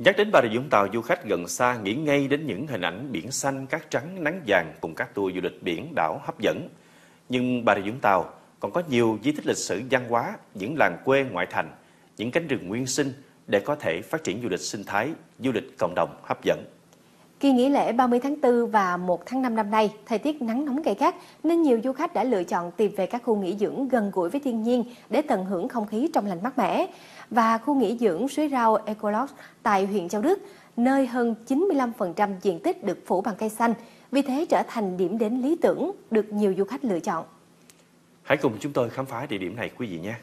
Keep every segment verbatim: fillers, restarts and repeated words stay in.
Nhắc đến Bà Rịa Vũng Tàu, du khách gần xa nghĩ ngay đến những hình ảnh biển xanh, cát trắng, nắng vàng cùng các tour du lịch biển đảo hấp dẫn. Nhưng Bà Rịa Vũng Tàu còn có nhiều di tích lịch sử văn hóa, những làng quê ngoại thành, những cánh rừng nguyên sinh để có thể phát triển du lịch sinh thái, du lịch cộng đồng hấp dẫn. Kỳ nghỉ lễ ba mươi tháng tư và một tháng năm năm nay, thời tiết nắng nóng gay gắt nên nhiều du khách đã lựa chọn tìm về các khu nghỉ dưỡng gần gũi với thiên nhiên để tận hưởng không khí trong lành mát mẻ. Và khu nghỉ dưỡng Suối Rau Ecolodge tại huyện Châu Đức, nơi hơn chín mươi lăm phần trăm diện tích được phủ bằng cây xanh, vì thế trở thành điểm đến lý tưởng được nhiều du khách lựa chọn. Hãy cùng chúng tôi khám phá địa điểm này quý vị nhé!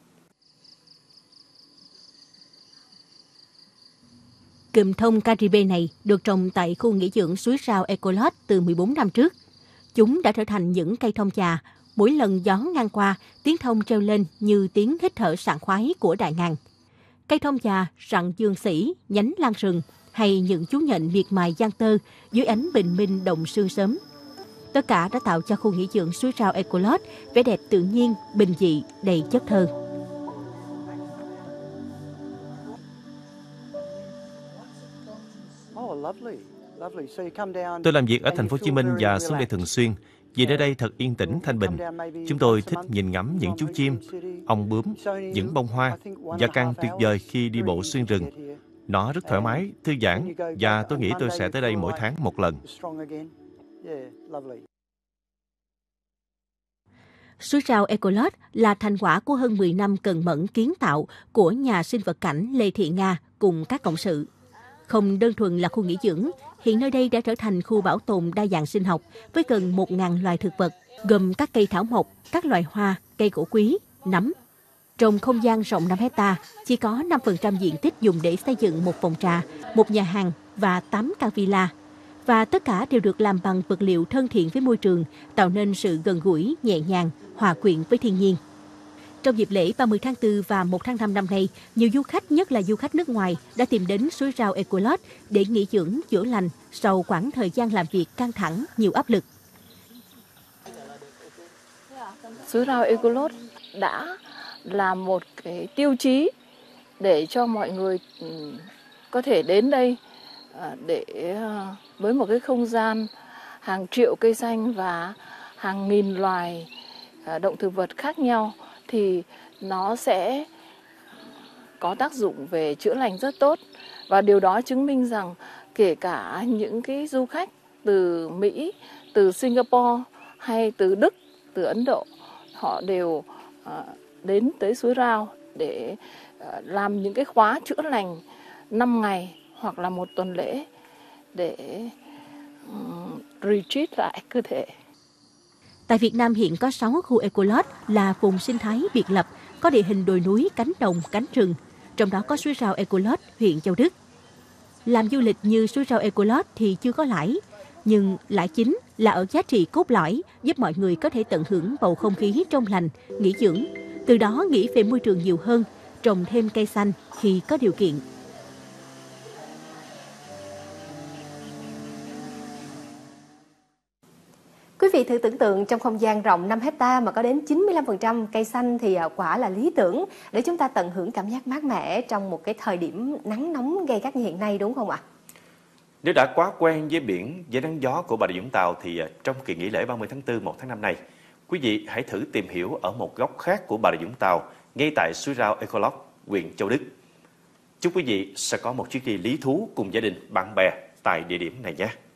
Cụm thông Caribe này được trồng tại khu nghỉ dưỡng Suối Rau Ecolodge từ mười bốn năm trước. Chúng đã trở thành những cây thông già. Mỗi lần gió ngang qua, tiếng thông treo lên như tiếng hít thở sảng khoái của đại ngàn. Cây thông già, rặng dương xỉ, nhánh lan rừng hay những chú nhện miệt mài giăng tơ dưới ánh bình minh đồng sương sớm. Tất cả đã tạo cho khu nghỉ dưỡng Suối Rau Ecolodge vẻ đẹp tự nhiên, bình dị, đầy chất thơ. Tôi làm việc ở thành phố Hồ Chí Minh và xuống đây thường xuyên vì nơi đây thật yên tĩnh, thanh bình. Chúng tôi thích nhìn ngắm những chú chim, ong bướm, những bông hoa và càng tuyệt vời khi đi bộ xuyên rừng. Nó rất thoải mái, thư giãn và tôi nghĩ tôi sẽ tới đây mỗi tháng một lần. Suối Rau Ecolodge là thành quả của hơn mười năm cần mẫn kiến tạo của nhà sinh vật cảnh Lê Thị Nga cùng các cộng sự. Không đơn thuần là khu nghỉ dưỡng, hiện nơi đây đã trở thành khu bảo tồn đa dạng sinh học với gần một nghìn loài thực vật, gồm các cây thảo mộc, các loài hoa, cây gỗ quý, nấm. Trong không gian rộng năm hecta, chỉ có năm phần trăm diện tích dùng để xây dựng một phòng trà, một nhà hàng và tám căn villa. Và tất cả đều được làm bằng vật liệu thân thiện với môi trường, tạo nên sự gần gũi, nhẹ nhàng, hòa quyện với thiên nhiên. Trong dịp lễ ba mươi tháng tư và một tháng năm năm nay, nhiều du khách, nhất là du khách nước ngoài, đã tìm đến Suối Rau Ecolodge để nghỉ dưỡng, chữa lành sau quãng thời gian làm việc căng thẳng, nhiều áp lực. Suối Rau Ecolodge đã là một cái tiêu chí để cho mọi người có thể đến đây để với một cái không gian hàng triệu cây xanh và hàng nghìn loài động thực vật khác nhau, thì nó sẽ có tác dụng về chữa lành rất tốt. Và điều đó chứng minh rằng kể cả những cái du khách từ Mỹ, từ Singapore hay từ Đức, từ Ấn Độ, họ đều đến tới Suối Rau để làm những cái khóa chữa lành năm ngày hoặc là một tuần lễ để um, retreat lại cơ thể. Tại Việt Nam hiện có sáu khu Ecolodge là vùng sinh thái biệt lập, có địa hình đồi núi, cánh đồng, cánh rừng. Trong đó có Suối Rau Ecolodge, huyện Châu Đức. Làm du lịch như Suối Rau Ecolodge thì chưa có lãi, nhưng lãi chính là ở giá trị cốt lõi giúp mọi người có thể tận hưởng bầu không khí trong lành, nghỉ dưỡng. Từ đó nghĩ về môi trường nhiều hơn, trồng thêm cây xanh khi có điều kiện. Quý vị thử tưởng tượng trong không gian rộng năm hecta mà có đến chín mươi lăm phần trăm cây xanh thì quả là lý tưởng để chúng ta tận hưởng cảm giác mát mẻ trong một cái thời điểm nắng nóng gay gắt như hiện nay, đúng không ạ? Nếu đã quá quen với biển, với nắng gió của Bà Rịa Vũng Tàu thì trong kỳ nghỉ lễ ba mươi tháng tư, một tháng năm này, quý vị hãy thử tìm hiểu ở một góc khác của Bà Rịa Vũng Tàu, ngay tại Suối Rau Ecolodge, huyện Châu Đức. Chúc quý vị sẽ có một chuyến đi lý thú cùng gia đình, bạn bè tại địa điểm này nhé.